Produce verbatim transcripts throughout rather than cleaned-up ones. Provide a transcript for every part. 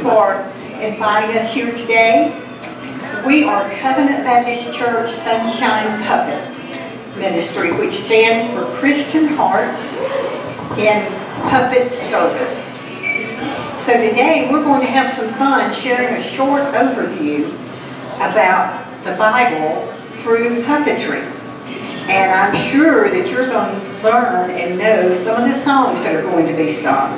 for inviting us here today. We are Covenant Baptist Church Sunshine Puppets Ministry, which stands for Christian Hearts in Puppet Service. So today we're going to have some fun sharing a short overview about the Bible through puppetry. And I'm sure that you're going to learn and know some of the songs that are going to be sung.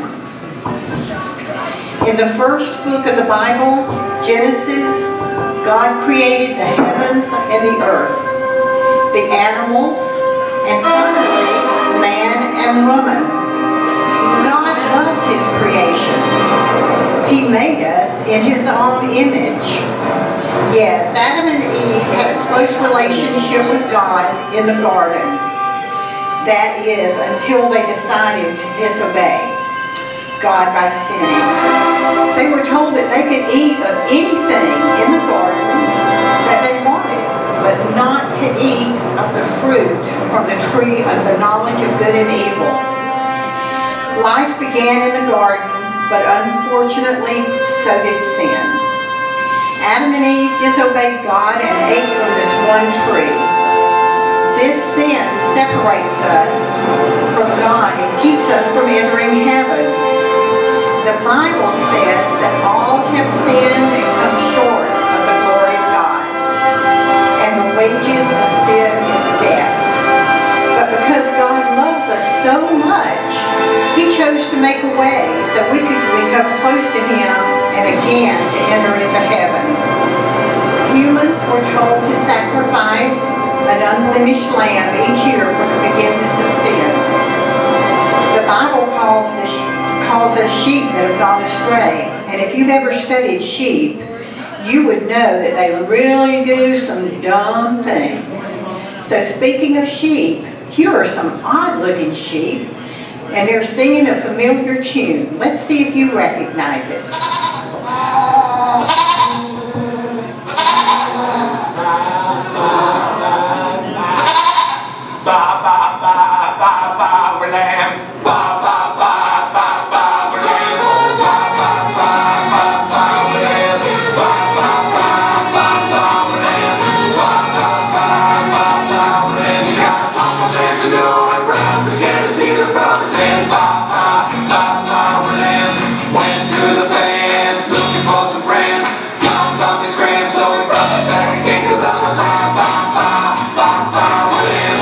In the first book of the Bible, Genesis, God created the heavens and the earth, the animals, and finally, man and woman. God loves His creation. He made us in His own image. Yes, Adam and Eve had a close relationship with God in the garden. That is, until they decided to disobey God by sinning. They were told that they could eat of anything in the garden that they wanted, but not to eat of the fruit from the tree of the knowledge of good and evil. Life began in the garden, but unfortunately, so did sin. Adam and Eve disobeyed God and ate from this one tree. This sin separates us from God and keeps us from entering heaven. The Bible says that all have sinned and come short of the glory of God, and the wages of sin is death. But because God loves us so much, He chose to make a way so we could become close to Him and again to enter into heaven. Humans were told to sacrifice an unblemished lamb each year for the forgiveness of sin. The Bible calls, the, calls us sheep that have gone astray. And if you've ever studied sheep, you would know that they really do some dumb things. So speaking of sheep, here are some odd-looking sheep, and they're singing a familiar tune. Let's see if you recognize it. Ba ba ba ba ba, we're lambs. Ba ba ba ba ba, we're lambs. Ba ba ba ba ba, we're lambs. Ba ba ba ba ba, we're lambs. Ba ba ba ba ba, we're lambs. Got a couple lambs to go and run. We're scared to see the promised land. Ba ba ba ba, we're lambs. Went through the fence, looking for some friends. Found something scram, so we brought it back again 'cause I'm a lamb. Ba ba ba ba, we're lambs.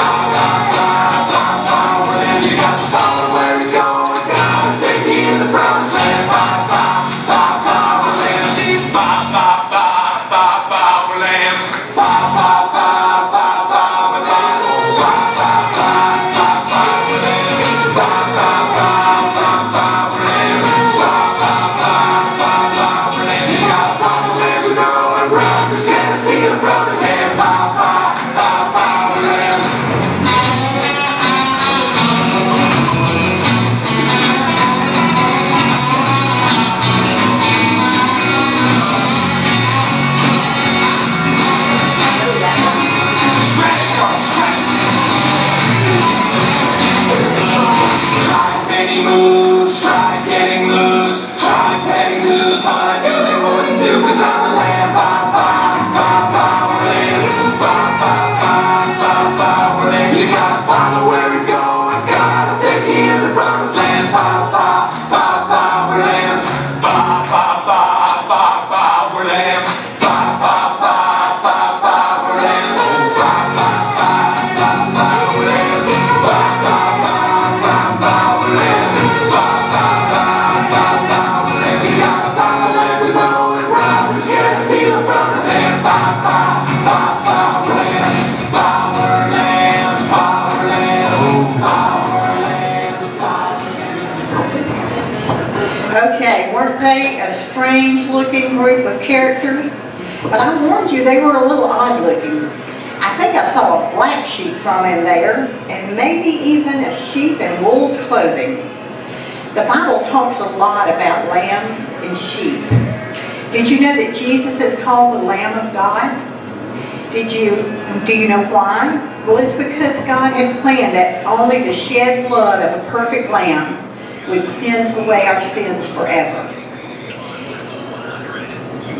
Okay, weren't they a strange-looking group of characters? But I warned you, they were a little odd-looking. I think I saw a black sheep thrown in there, and maybe even a sheep in wool's clothing. The Bible talks a lot about lambs and sheep. Did you know that Jesus is called the Lamb of God? Did you, do you know why? Well, it's because God had planned that only the shed blood of a perfect lamb would cleanse away our sins forever.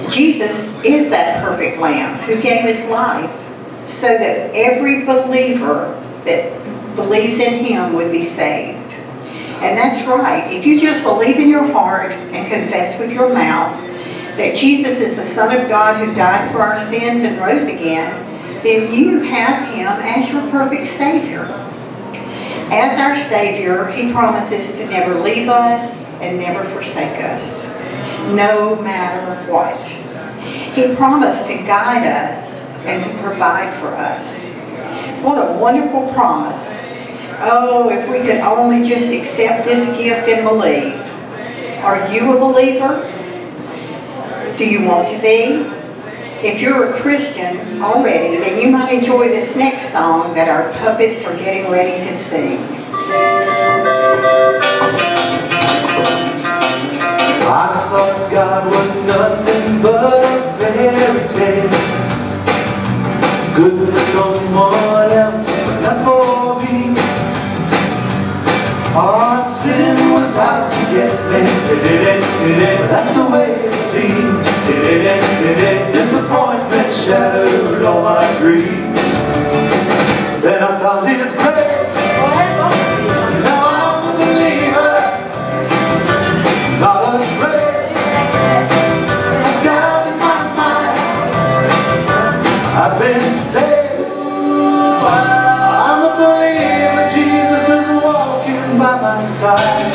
Jesus is that perfect Lamb who gave his life so that every believer that believes in him would be saved. And that's right. If you just believe in your heart and confess with your mouth that Jesus is the Son of God who died for our sins and rose again, then you have him as your perfect Savior. As our Savior, he promises to never leave us and never forsake us, no matter what. He promised to guide us and to provide for us. What a wonderful promise. Oh, if we could only just accept this gift and believe. Are you a believer? Do you want to be? If you're a Christian already, then you might enjoy this next song that our puppets are getting ready to sing. I thought God was nothing but a fairy tale, good for someone else, but not for me. Our sin was out to get me, that's the way it seemed. Disappointment shattered all my dreams. Then I found his grace. Now I'm a believer, not a trace of doubt in my mind. I've been saved. I'm a believer. Jesus is walking by my side.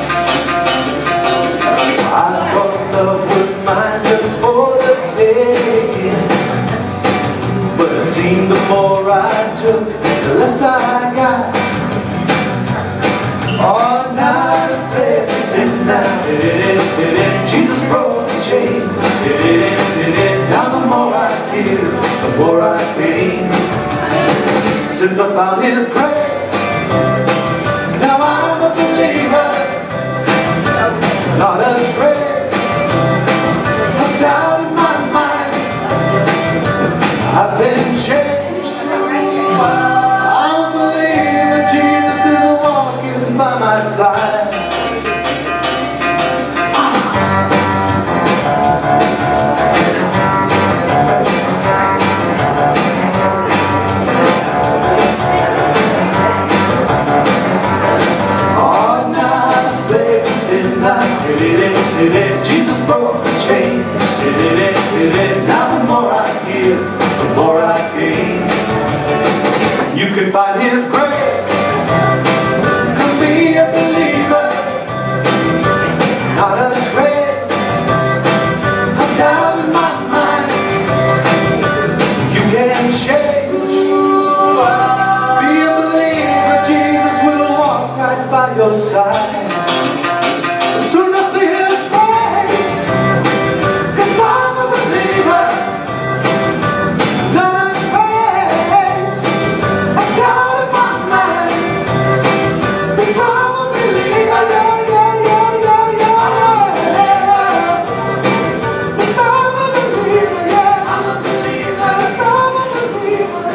I thought love was mine just for the taking, but it seemed the more I took, the less I got. All night I slept to sit down. Jesus broke the chains. Now the more I give, the more I gain. Since I found his grace, now I'm a believer, not a trace of doubt in my mind. I've been changed. I'm a believer. Jesus is walking by my side. All night I slept to sit down. Jesus broke the chains. Now the more I give, the more I gain. You can find his grace. Come be a believer, not a trace of doubt in my mind. You can change. Be a believer. Jesus will walk right by your side. As soon as I see his face, 'cause I'm a believer, not a trace of doubt in my mind. 'Cause I'm a believer, yeah, yeah, yeah, yeah, yeah. 'Cause I'm a believer, yeah, I'm a believer. 'Cause I'm a believer.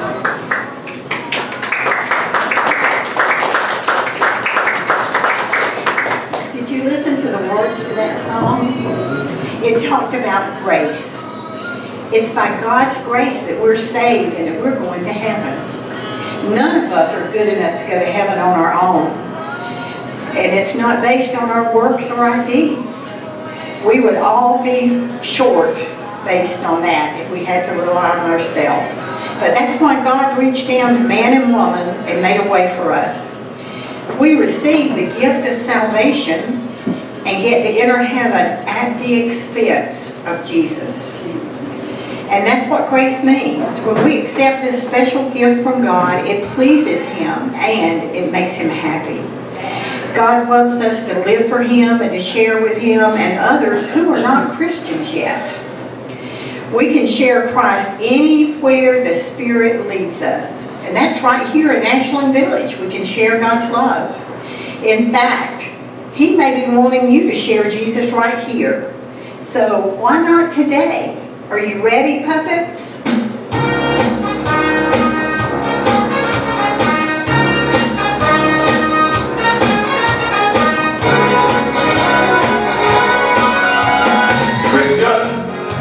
Did you listen to the words to that song? It talked about grace. It's by God's grace that we're saved and that we're going to heaven. None of us are good enough to go to heaven on our own. And it's not based on our works or our deeds. We would all be short based on that if we had to rely on ourselves. But that's why God reached down to man and woman and made a way for us. We receive the gift of salvation and get to enter heaven at the expense of Jesus. And that's what grace means. When we accept this special gift from God, it pleases him and it makes him happy. God loves us to live for him and to share with him and others who are not Christians yet. We can share Christ anywhere the Spirit leads us. And that's right here in Ashland Village. We can share God's love. In fact, he may be wanting you to share Jesus right here. So why not today? Are you ready, puppets? Christian,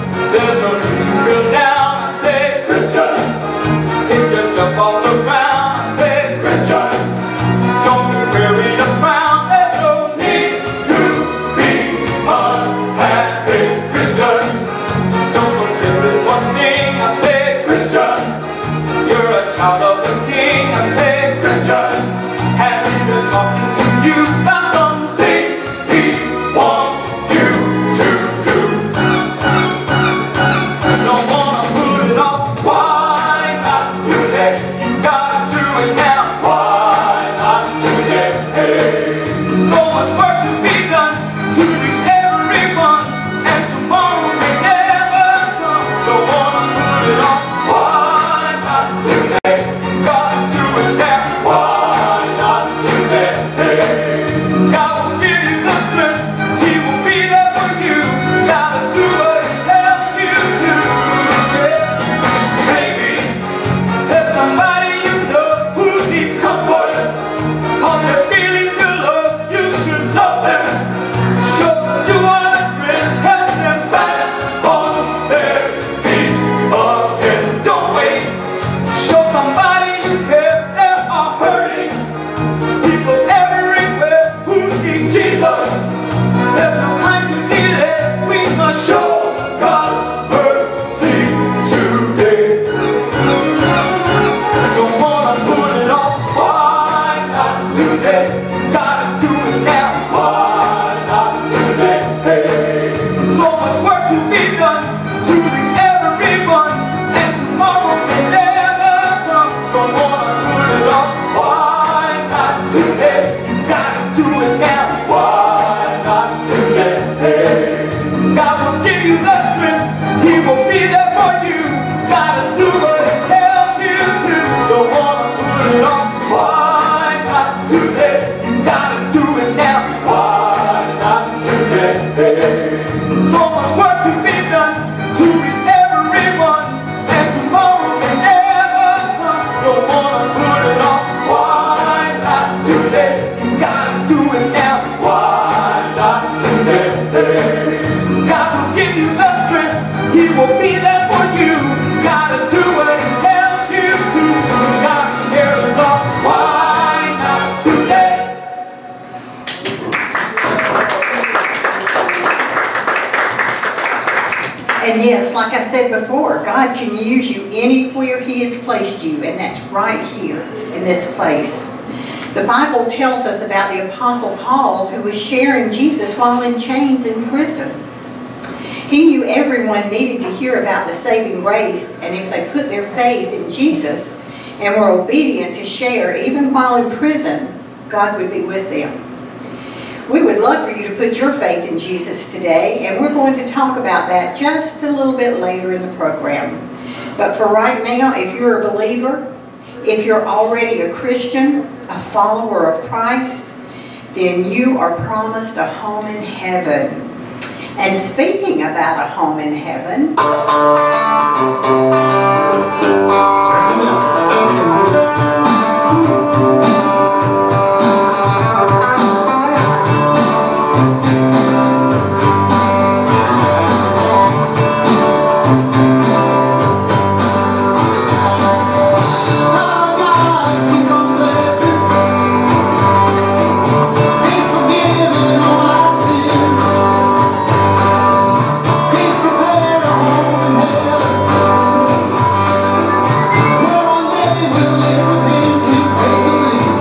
And yes, like I said before, God can use you anywhere He has placed you, and that's right here in this place. The Bible tells us about the Apostle Paul, who was sharing Jesus while in chains in prison. He knew everyone needed to hear about the saving grace, and if they put their faith in Jesus and were obedient to share, even while in prison, God would be with them. We would love for you to put your faith in Jesus today, and we're going to talk about that just a little bit later in the program. But for right now, if you're a believer, if you're already a Christian, a follower of Christ, then you are promised a home in heaven. And speaking about a home in heaven, We'll live within, we pray to thee.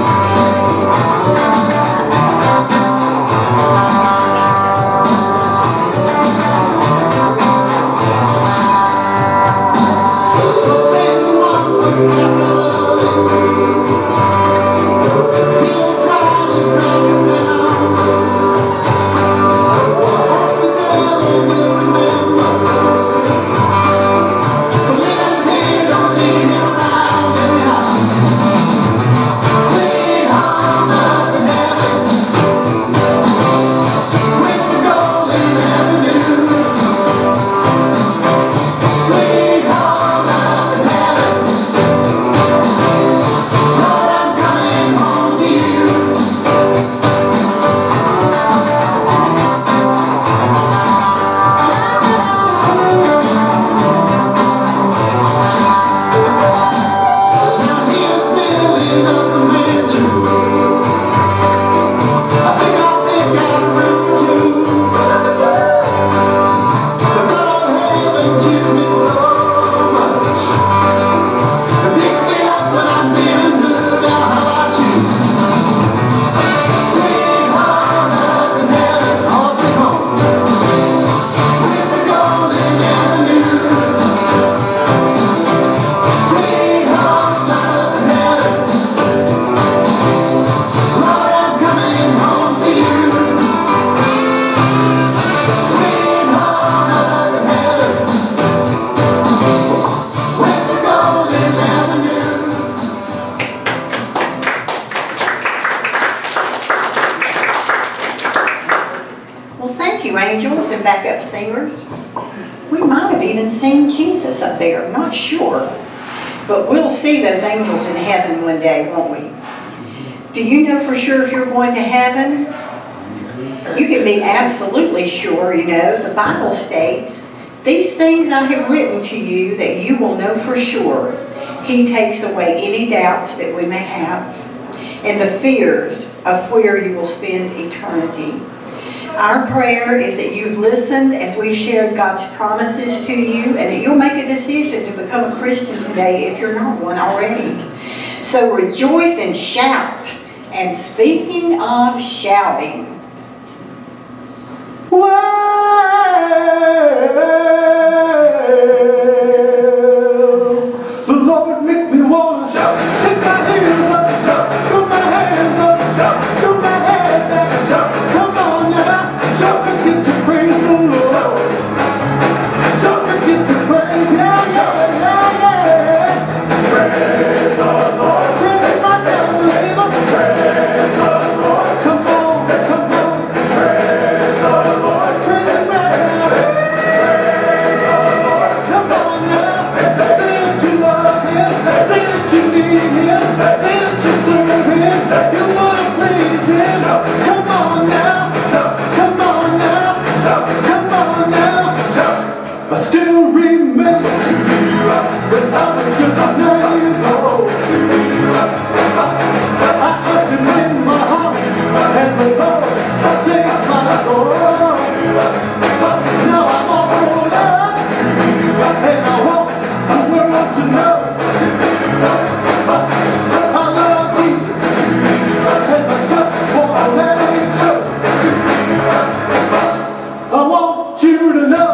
few angels and backup singers. We might have even seen Jesus up there, I'm not sure. But we'll see those angels in heaven one day, won't we? Do you know for sure if you're going to heaven? You can be absolutely sure, you know. The Bible states, "These things I have written to you that you will know for sure." He takes away any doubts that we may have and the fears of where you will spend eternity. Our prayer is that you've listened as we've shared God's promises to you, and that you'll make a decision to become a Christian today if you're not one already. So rejoice and shout. And speaking of shouting, well, the Lord makes me wanna shout. Lift my hands up, shout. Throw my hands up, shout. Throw my head back, shout. Come on now, shout and get to praise the Lord. Shout and get to praise, yeah, yeah, yeah, yeah. Praise the Lord. Praise my devil, neighbor. Praise the Lord. Come on, come on. Praise the Lord. Praise the Lord. Praise the Lord. Come on now. Say that you love Him. Say that you need Him. Say that you serve Him. You wanna please Him. Come on now. Come on now. Come on now. I still remember when I was just nine years old. I asked Him in my heart, and the Lord saved my soul. Now I'm all grown up, and I want the world to know I love Jesus, and I just want to let Him show. I want you to know.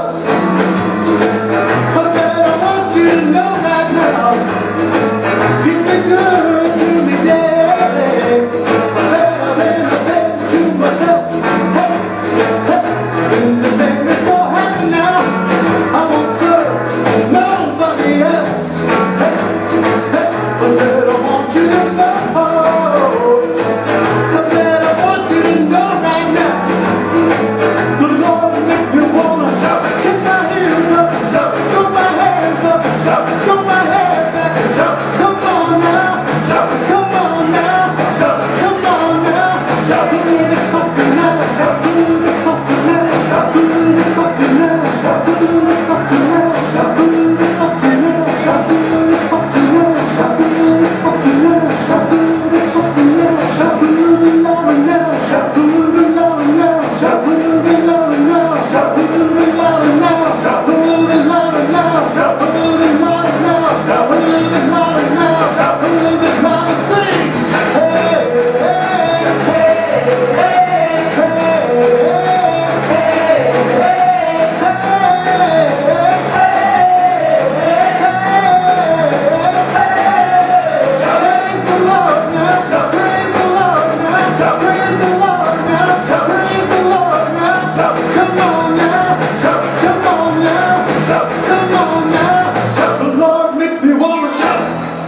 I said I want you to know right now. You've been good to me, yeah. Better than I've been to myself. Hey, hey, since it made me so happy now, I won't serve nobody else. Hey, hey, I said I want you to know. I said I want you to know right now. The Lord makes me wanna shout. Get my hands up, shout. Throw my hands up, shout. Throw my head back, shout. Come on now, shout. Come on now, shout. Come on now, shout. Doing it something now, shout. Doing it something now, shout. Doing it something now, shout. Doing it something now, shout. Doing it something now, shout. Doing it something now, shout. Doing it something now, shout. Doing it something now, shout. Doing it louder now, shout. Doing it louder now, shout. Doing it louder now, shout. Doing it louder now, shout. Doing it louder now, shout. Doing it louder now, shout. Doing it louder now, shout. Doing it louder, sing. Hey, hey, hey, hey, hey, hey, praise the Lord now, praise the Lord now, praise the Lord now, praise the Lord now. Come on now, come on now, come on now. The Lord makes me wanna shout.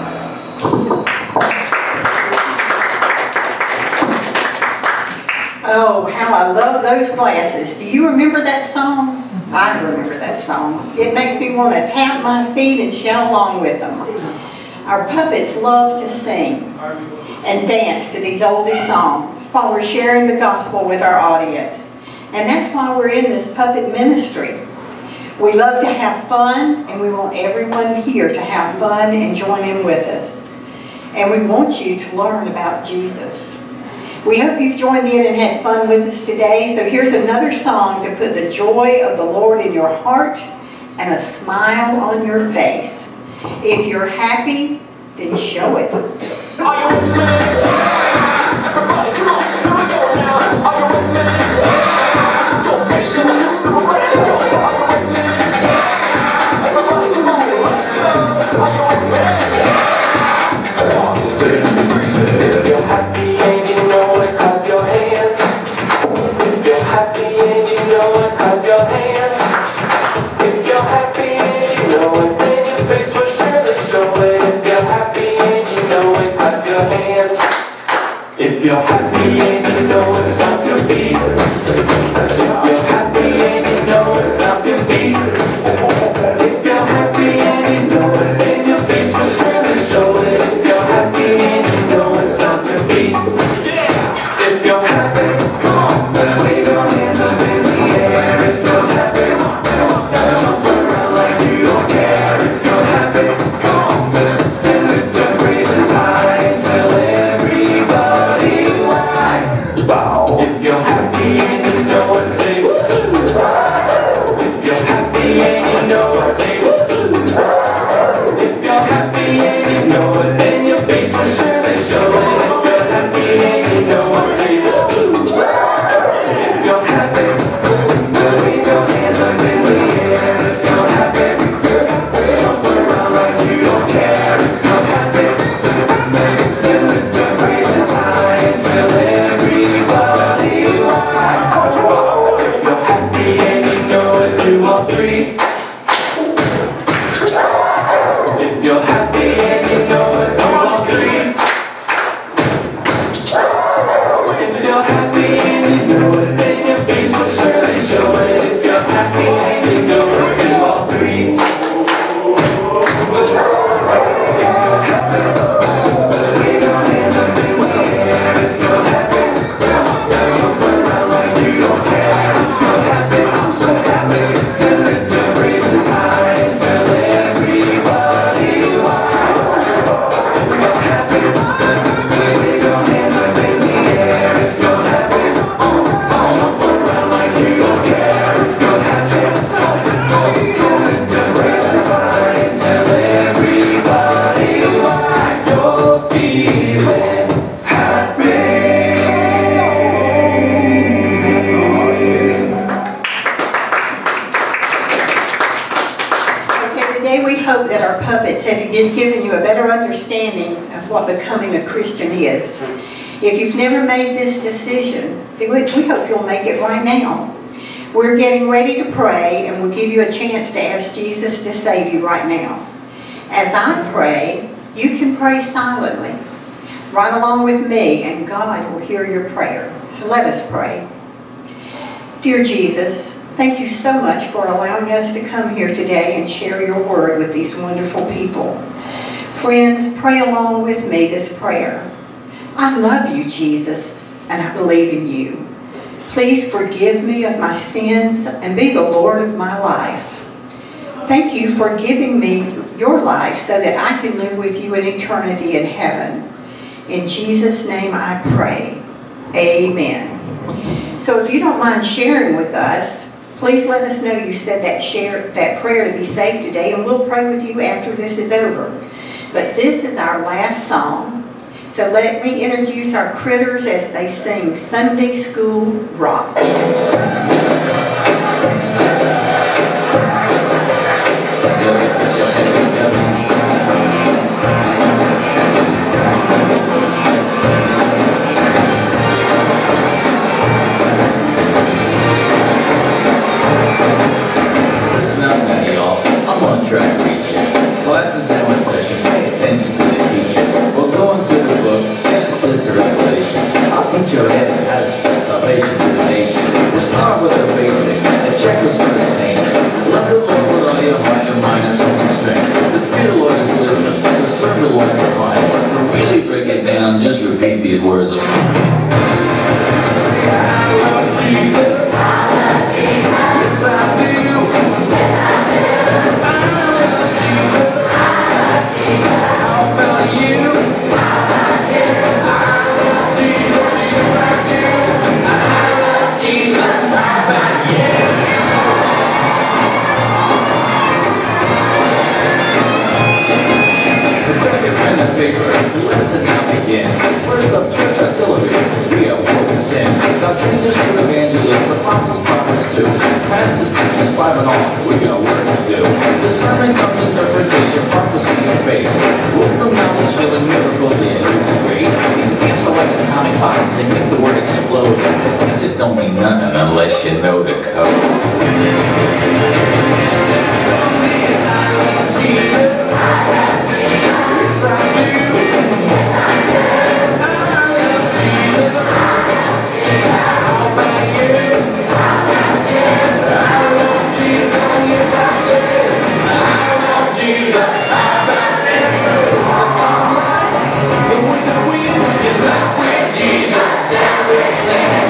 oh, how I love those glasses. Do you remember that song? I remember that song. It makes me want to tap my feet and shout along with them. Our puppets love to sing and dance to these oldie songs while we're sharing the gospel with our audience. And that's why we're in this puppet ministry. We love to have fun, and we want everyone here to have fun and join in with us. And we want you to learn about Jesus. We hope you've joined in and had fun with us today. So here's another song to put the joy of the Lord in your heart and a smile on your face. If you're happy, then show it. Are you with me? Everybody, come on, here we go now. Are you with me? Go fish in the house, we're ready to go. So are you with me? Everybody, come on, let's go. Are you with me? One, two, three. If you're happy and you know it, clap your hands. If you're happy and you know it, clap your hands. If you're happy and you know it, then your face will surely show it. If you're happy and you know it, clap your hands. If you're happy and you know it, stomp your feet. If you're happy happy. Come on, wave your hands up in the air if you're happy. Now jump around like you don't care if you're happy. Come on, then lift your praises high and tell everybody why. Bow. If you're happy and you know it, say woo-hoo. If you're happy and you know it, say woo-hoo. If you're happy and you know it, then your face will surely show it. If you're happy and you know it, say woo-hoo. If you're happy, wave your hands up in the air. If you're happy, jump around like you don't care. If you're happy, then lift your praises high and tell everybody why. If you're happy and you know it, do all three. If you're happy and you know it, do all three. If you're happy and you know it, then your face will surely show it. If you're happy and you know it, do all three. If you're happy, wave your hands up in the air. If you're happy, jump around like you don't care. If you're happy, I'm so happy. Then lift your praises high and tell everybody why. If you're happy, wave your hands up in the air. If you're happy, jump around like you don't care. If you're happy, then lift your praises high and tell everybody why you're feeling happy. Okay, today we hope that our puppets have given you a better understanding of what becoming a Christian is. If you've never made this decision, then we we hope you'll make it right now. We're getting ready to pray, and we'll give you a chance to ask Jesus to save you right now. As I pray, you can pray silently, right along with me, and God will hear your prayer. So let us pray. Dear Jesus, thank you so much for allowing us to come here today and share your word with these wonderful people. Friends, pray along with me this prayer. I love you, Jesus, and I believe in you. Please forgive me of my sins and be the Lord of my life. Thank you for giving me your life so that I can live with you in eternity in heaven. In Jesus' name I pray. Amen. So if you don't mind sharing with us, please let us know you said that share that prayer to be saved today, and we'll pray with you after this is over. But this is our last song. So let me introduce our critters as they sing Sunday School Rock. Listen up now, y'all. I'm on track reaching. Class is now in session. Pay attention to the teacher. We're going through the book, Genesis to Revelation. I'll teach you ahead how to spread salvation to the nation. We'll start with the basics, a checklist for the saints. Love the Lord with all your heart, your mind, and soul and strength. To fear the Lord is wisdom. To serve the Lord with pride. To really break it down, just repeat these words of mine. Say, I love Jesus. I love Jesus. Yes, I do. Yes, I do. I love Jesus. I love Jesus. How about you? How about you? I love Jesus. Yes, I do. I love Jesus. How about you? Grab your pen and paper. The lesson now begins. First up, church artillery. We are woke sin. God trains us through evangelists, apostles, prophets too. Pastors, teachers, five and all. We got work to do. The sermon comes interpretation, prophecy, and faith. Wisdom, knowledge, healing, miracles, and illusion great. These gifts are like atomic bombs. They make the word explode. They just don't mean nothing unless you know the code. Jesus, I love Jesus. Yes, I do. Yes, I do. I love Jesus. I love Jesus. How about you? How about you? I love Jesus. Yes, I do. I love Jesus. How about you? All right. The winner win is out with Jesus. That we sing.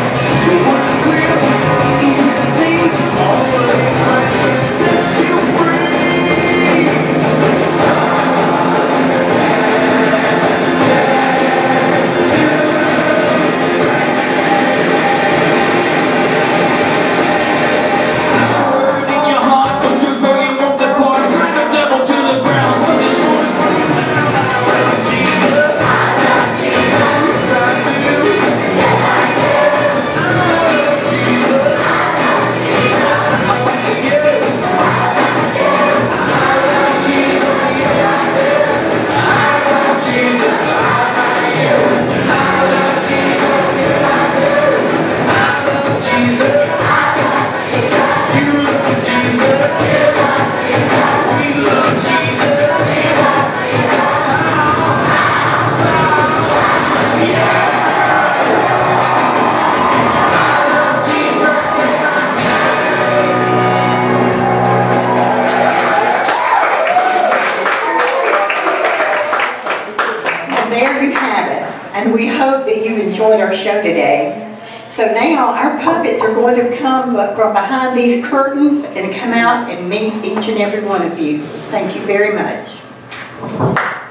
our show today. So now our puppets are going to come from behind these curtains and come out and meet each and every one of you. Thank you very much.